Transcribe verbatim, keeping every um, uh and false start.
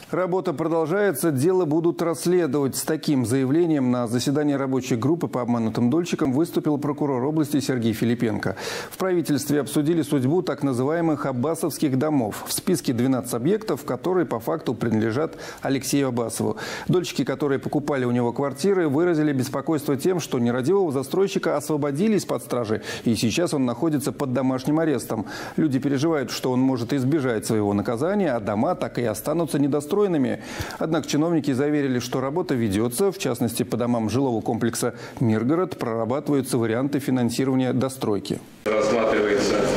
Работа продолжается, дело будут расследовать. С таким заявлением на заседании рабочей группы по обманутым дольщикам выступил прокурор области Сергей Филипенко. В правительстве обсудили судьбу так называемых аббасовских домов. В списке двенадцать объектов, которые по факту принадлежат Алексею Аббасову. Дольщики, которые покупали у него квартиры, выразили беспокойство тем, что нерадивого застройщика освободили из-под стражи, и сейчас он находится под домашним арестом. Люди переживают, что он может избежать своего наказания, а дома так и останутся недостроенными. Однако чиновники заверили, что работа ведется. В частности, по домам жилого комплекса «Миргород» прорабатываются варианты финансирования достройки. Рассматривается